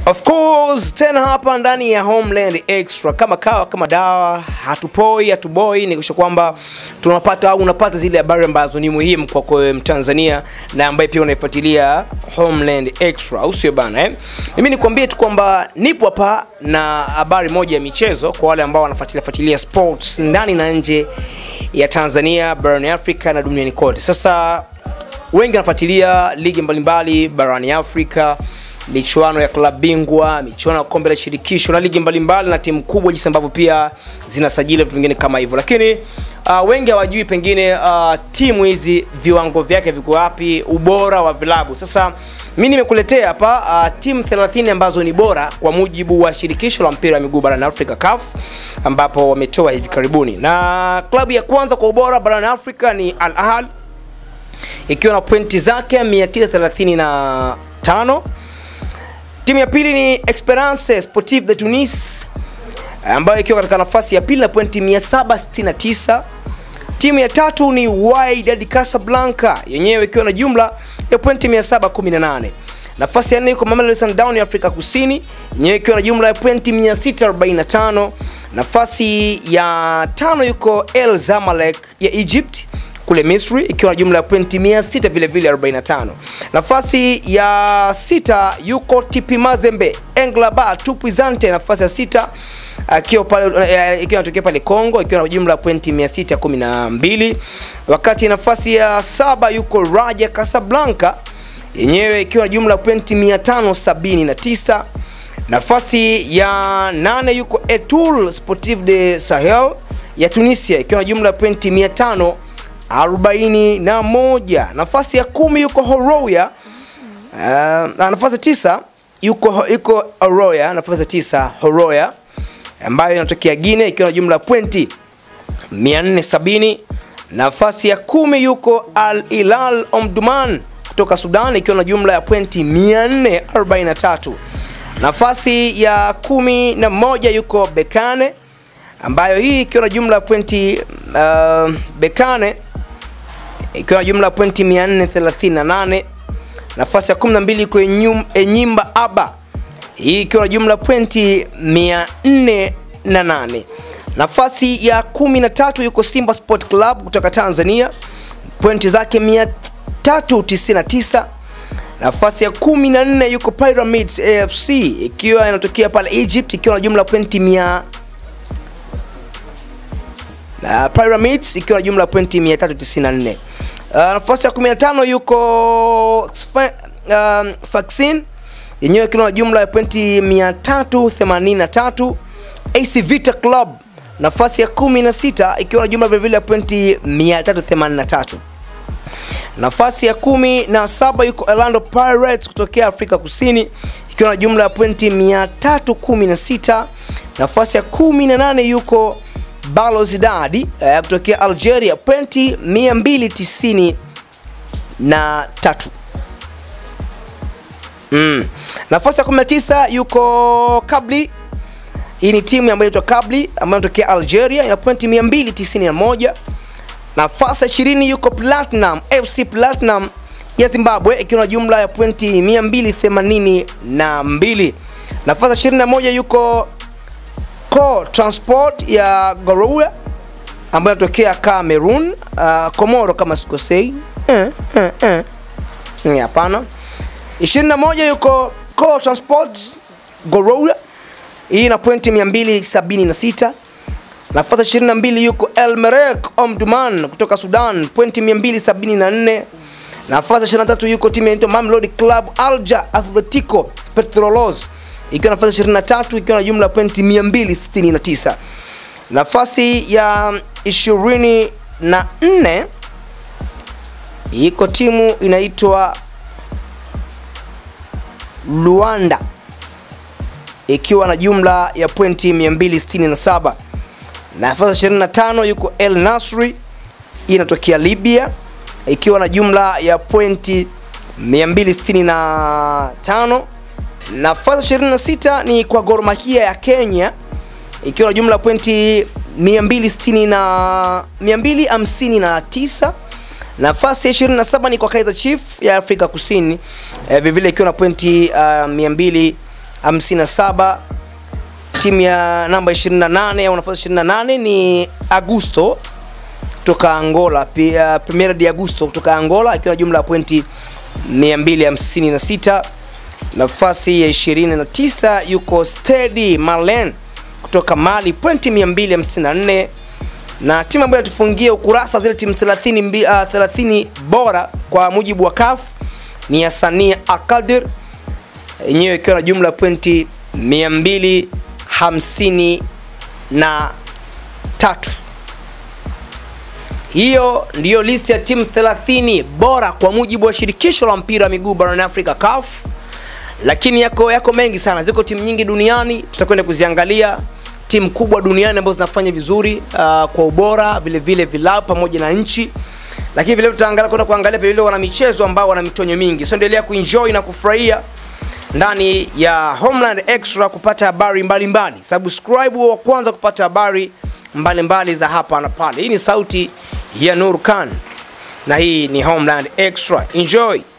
Of course, tena hapa ndani ya Homeland Extra kama kawa kama dawa, hatuboi ni kusha kwamba tunapata au unapata zile habari ambazo ni muhimu kwa kwa Mtanzania na ambaye pia unaifuatilia Homeland Extra, au sio bana Mimi nikwambie tu kwamba nipo hapa na habari moja ya michezo kwa wale ambao wanafuatilia sports ndani na nje ya Tanzania, barani Afrika na duniani kote. Sasa wengi wanafuatilia ligi mbalimbali barani Afrika, michuano ya klabu bingwa, michuano ya kombe la shirikisho na ligi mbalimbali na timu kubwa jinsi ambavyo pia zinasajili vitu vingine kama hivyo. Lakini wengi hawajui pengine timu hizi viwango vyake viko wapi, ubora wa vilabu. Sasa mimi nimekuletea hapa timu 30 ambazo ni bora kwa mujibu wa shirikisho la mpira wa miguu barani Afrika CAF, ambapo wametoa hivi karibuni. Na klabu ya kwanza kwa ubora barani Afrika ni Al Ahly ikiwa na pointi zake 935. Timu ya pili ni Esperance Sportive de Tunis ambayo ikiwa katika nafasi ya pili na pointi 769. Timu ya tatu ni Wydad Casablanca yenyewe ikiwa na jumla ya pointi 718. Nafasi ya nne iko Mamelodi Sundowns ya Afrika Kusini yenyewe ikiwa na jumla ya pointi 645. Nafasi ya tano yuko El Zamalek ya Egypt kule Misri ikiwa na jumla ya pointi 600 vile vile 45. Nafasi ya sita yuko TP Mazembe Englaba Tupizante, nafasi ya sita ikiwa inatokea pale Kongo ikiwa na jumla ya pointi 612. Wakati nafasi ya saba yuko Raja Casablanca yenyewe ikiwa na jumla ya pointi 579. Nafasi ya nane yuko Etoile Sportive de Sahel ya Tunisia ikiwa na jumla ya pointi 541. Nafasi ya 10 yuko Horoya. Nafasi ya 9 yuko Horoya, nafasi ya 9 Horoya ambayo inatokea Guinea ikiwa na jumla ya pointi 470. Nafasi ya 10 yuko Al Hilal Omdurman kutoka Sudan ikiwa na jumla ya pointi 443. Nafasi ya 11 yuko Bekane ambayo hii ikiwa na jumla ya pointi Bekane ikiwa na jumla ya pointi 438. Nafasi ya 12 yuko Enyimba Aba hii ikiwa na jumla ya pointi 408. Nafasi ya 13 yuko Simba Sport Club kutoka Tanzania, pointi zake 399. Nafasi ya 14 yuko Pyramids AFC ikiwa inatokea pale Egypt ikiwa na jumla ya pointi Pyramids ikiwa na jumla ya pointi 394. Nafasi ya 15 yuko Vaccine yenyewe ikiwa na jumla ya pointi 383. AC Vita Club nafasi ya 16 ikiwa na jumla vile vile ya pointi 383. Nafasi ya 17 yuko Orlando Pirates kutokea Afrika Kusini ikiwa na jumla ya pointi 316. Nafasi ya 18 yuko Belouizdad kutokea Algeria, pointi 293. Nafasi ya 19 yuko Kabli. Hii ni timu ambayo inaitwa Kabli ambayo inatokea Algeria, ina pointi 291. Nafasi ya 20 yuko Platinum FC Platinum ya Zimbabwe ikiwa na jumla ya pointi 282. Nafasi ya 21 yuko Co Transport ya Goroua ambayo inatokea Cameroon, Komoro kama sikosei. Hapana. 21 yuko Co Transport Goroua, hii ina pointi 276. Nafasi 22 yuko El Merreikh Omdurman kutoka Sudan, pointi 274. Nafasi 23 yuko timu inaitwa Mamelodi Club Alja Atletico Petrolos ikiwa nafasi 23 ikiwa na jumla pointi 269. Nafasi ya 24 iko timu inaitwa Luanda ikiwa na jumla ya pointi 267. Nafasi 25 yuko El Nasri inatokea Libya ikiwa na jumla ya pointi 265. Nafasi 26 ni kwa Gor Mahia ya Kenya ikiwa na jumla pointi 259. Nafasi ya 27 ni kwa Kaizer Chiefs ya Afrika Kusini vile ikiwa na pointi 57. Timu ya namba 28 au nafasi 28 ni Agosto kutoka Angola, pia Primeira de Agosto kutoka Angola akiwa na jumla ya pointi 256. Nafasi ya 29 yuko Stade Malien kutoka Mali, pointi 254. Na timu ambayo tufungia ukurasa zile timu 30 bora kwa mujibu wa CAF ni ya Sania Akadir, yenyewe ikiwa na jumla ya pointi 253. Hiyo ndiyo list ya timu 30 bora kwa mujibu wa shirikisho la mpira wa miguu barani Afrika CAF. Lakini yako mengi sana, ziko timu nyingi duniani, tutakwenda kuziangalia timu kubwa duniani ambazo zinafanya vizuri kwa ubora, vile vilabu pamoja na nchi. Lakini vile tutaangalia kwenda kuangalia vile wana michezo ambao wana mitonyo mingi. So endelea kuenjoy na kufurahia ndani ya Homeland Extra kupata habari mbalimbali. Subscribe wa kwanza kupata habari mbalimbali za hapa na pale. Hii ni sauti ya Nur Khan na hii ni Homeland Extra. Enjoy.